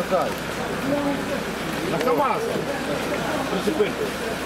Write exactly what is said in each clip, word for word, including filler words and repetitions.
Дай. На КамАЗ. Прицепити.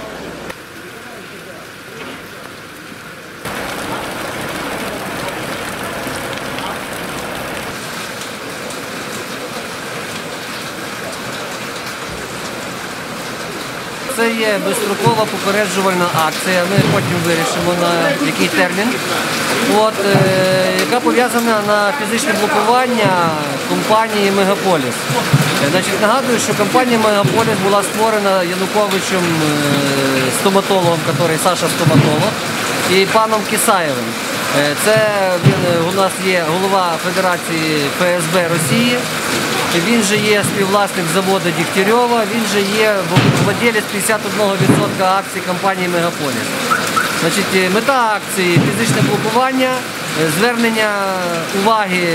Це є безстрокова попереджувальна акція, ми потім вирішимо на який термін, От, е, яка пов'язана на фізичне блокування компанії «Мегаполіс». Значить, нагадую, що компанія «Мегаполіс» була створена Януковичем е, стоматологом, який Саша стоматолог, і паном Кисаєвим. Е, це він у нас є голова Федерації Ф С Б Росії. Він же є співвласник заводу Дігтярьова, він же є владелець п'ятдесят один відсоток акцій компанії «Мегаполіс». Значить, мета акції – фізичне блокування, звернення уваги,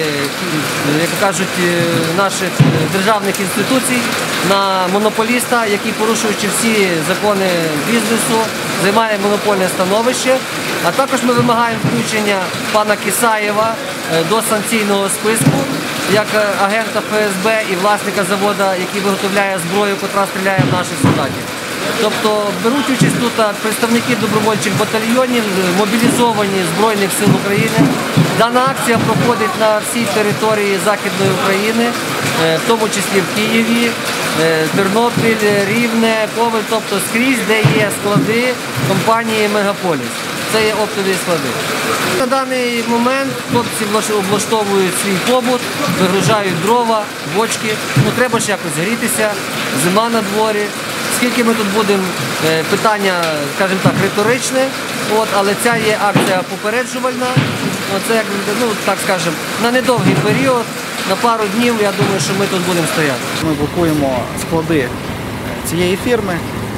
як кажуть, наших державних інституцій на монополіста, який, порушуючи всі закони бізнесу, займає монопольне становище. А також ми вимагаємо включення пана Кисаєва до санкційного списку як агента Ф С Б і власника заводу, який виготовляє зброю, яка стріляє в наших солдатів. Тобто беруть участь тут представники добровольчих батальйонів, мобілізовані Збройних сил України. Дана акція проходить на всій території Західної України, в тому числі в Києві, Тернопіль, Рівне, Ковель, тобто скрізь, де є склади компанії «Мегаполіс». Це є оптові склади. На даний момент хлопці облаштовують свій побут, вигружають дрова, бочки. Ну, треба ж якось грітися, зима на дворі. Скільки ми тут будемо, питання, скажімо так, риторичне, от, але ця є акція попереджувальна. Це, ну, так скажемо, на недовгий період, на пару днів, я думаю, що ми тут будемо стояти. Ми блокуємо склади цієї фірми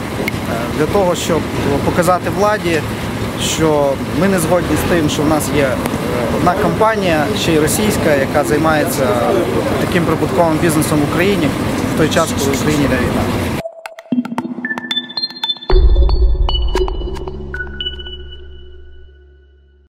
для того, щоб показати владі, що ми не згодні з тим, що в нас є одна компанія, ще й російська, яка займається таким прибутковим бізнесом в Україні в той час, коли в Україні йде війна.